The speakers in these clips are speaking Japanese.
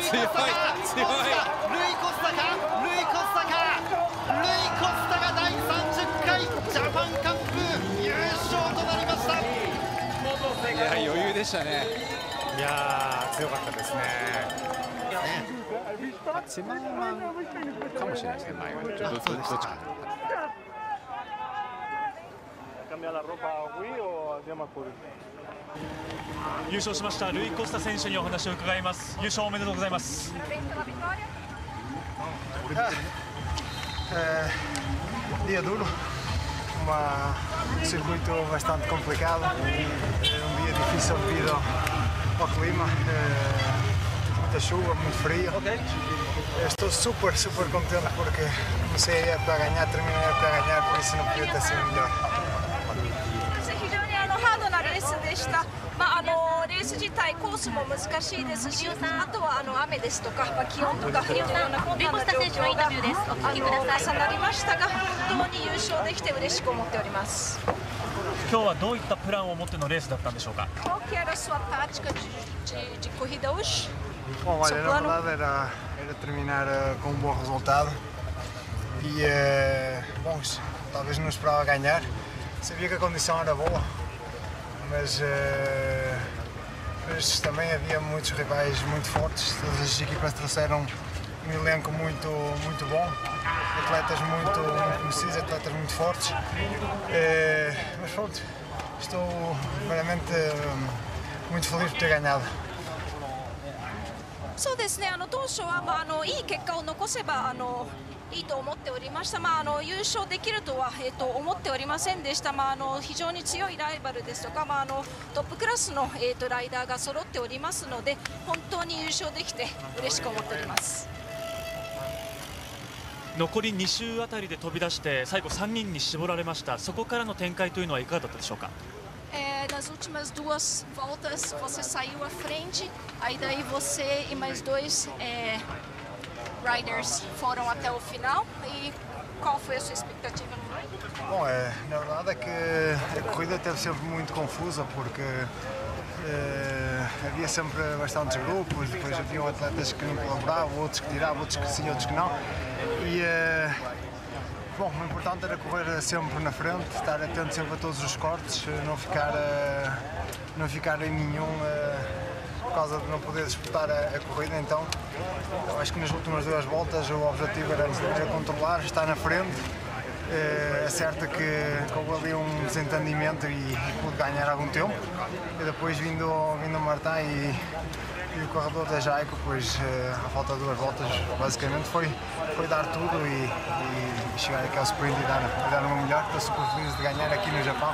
強い強い。 ルイ・コスタか、第30回ジャパンカップ優勝となりました。 いや余裕でしたね。 いや強かったですね。 ツィマーマンかもしれないですね。前はどっちか。 優勝しましたルイ・コスタ選手にお話を伺います。優勝おめでとうございます。 Dia duro, um circuito bastante complicado, dia difícil devido ao clima, muita chuva, muito frio. Estou super contente porque comecei a época a ganhar, terminei a época a ganhar, por isso não podia ter sido melhor. 非常にハードなレースでした。レース自体コースも難しいですし、あとは雨ですとか、気温とかいろんな困難な状況が重なりましたが、本当に優勝できて嬉しく思っております。 今日はどういったプランを持ってのレースだったんでしょうか。 Qual que era a sua tática de corrida hoje? Bom, olha, na verdade era terminar com um bom resultado e, bom, talvez não esperava ganhar, sabia que a condição era boa, mas também havia muitos rivais muito fortes, todas as equipas trouxeram um elenco muito bom, atletas muito conhecidos, atletas muito fortes, mas pronto, estou realmente muito feliz por ter ganhado. そうですね、当初はいい結果を残せばいいと思っておりました。優勝できるとは、思っておりませんでした。非常に強いライバルですとか、トップクラスの、ライダーが揃っておりますので、本当に優勝できて嬉しく思っております。 残り2周あたりで飛び出して最後3人に絞られました。そこからの展開というのはいかがだったでしょうか。 Nas últimas duas voltas você saiu à frente, aí daí você e mais dois riders foram até o final. E qual foi a sua expectativa no meio? Bom, na verdade é que a corrida teve sempre muito confusa porque havia sempre bastantes grupos, depois havia atletas que não colaboravam, outros que tiravam, outros que sim, outros que não. E bom, o importante era correr sempre na frente, estar atento sempre a todos os cortes, não ficar em nenhum por causa de não poder disputar a corrida. Então, eu acho que nas últimas duas voltas o objetivo era controlar, estar na frente. É certo que houve ali um desentendimento e pude ganhar algum tempo. E depois vindo o Martin e o corredor da Jaico, pois à falta de duas voltas, basicamente foi dar tudo e chegar aqui ao sprint e dar uma melhor. Estou super feliz de ganhar aqui no Japão.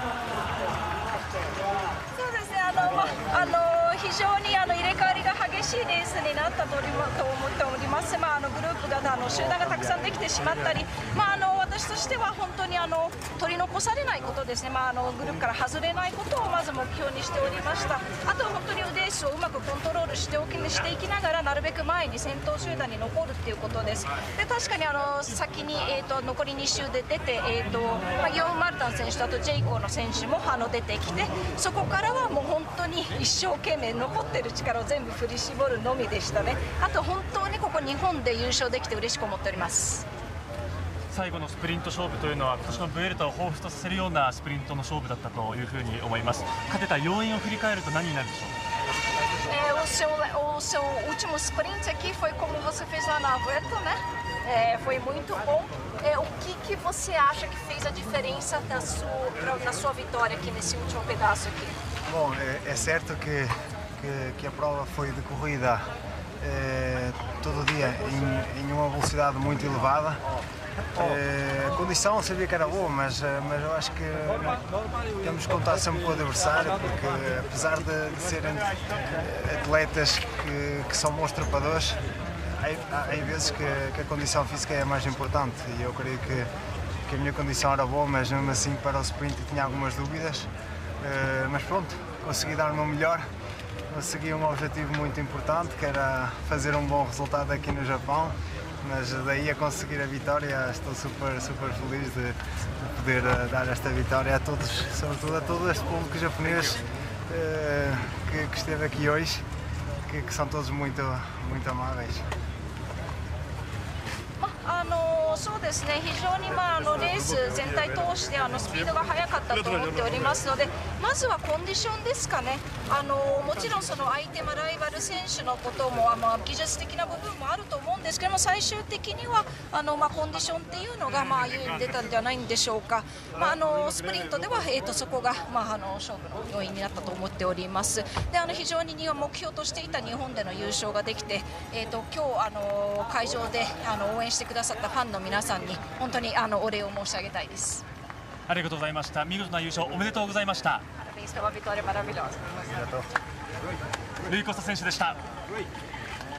非常に入れ替わりが激しいレースになったと思っております。グループが集団がたくさんできてしまったり、私としては本当に取り残されないことですね。グループから外れないことをまず目標にしておりました。あとは本当にレースをうまくコントロールしていきながらなるべく前に先頭集団に残るっていうことです。で確かに先に残り2周で出てギオン・マルタン選手とあとジェイコーの選手も出てきて、そこからはもう本当に一生懸命残ってる力を全部振り絞るのみでしたね。あと本当にここ日本で優勝できて嬉しく思っております。 最後のスプリント勝負というのは今年のブエルタを彷彿とさせるようなスプリントの勝負だったというふうに思います。勝てた要因を振り返ると何になるでしょうか。 O seu último sprint aqui foi como você fez lá na Vuelta, né? Foi muito bom. O que você acha que fez a diferença na sua vitória aqui nesse último pedaço aqui? Bom, é certo que a prova foi de corrida todo dia em uma velocidade muito elevada. A condição eu sabia que era boa, mas eu acho que temos que contar sempre com o adversário, porque apesar de serem atletas que são bons trepadores, há vezes que a condição física é a mais importante e eu creio que a minha condição era boa, mas mesmo assim para o sprint tinha algumas dúvidas, mas pronto, consegui dar o meu melhor. Consegui um objetivo muito importante, que era fazer um bom resultado aqui no Japão, mas daí a conseguir a vitória estou super feliz de poder dar esta vitória a todos, sobretudo a todo este público japonês que esteve aqui hoje que são todos muito amáveis. そうですね、非常にレース全体通してスピードが速かったと思っておりますので、まずはコンディションですかね。もちろんその相手ライバル選手のことも技術的な部分もあると思うんですけども、最終的にはコンディションっていうのが優位に出たんじゃないんでしょうか。スプリントではそこが勝負の要因になったと思っております。で非常に目標としていた日本での優勝ができて、今日会場で応援してくださったファンの皆さんに本当にお礼を申し上げたいです。 ありがとうございました。見事な優勝おめでとうございました。ルイ・コスタ選手でした。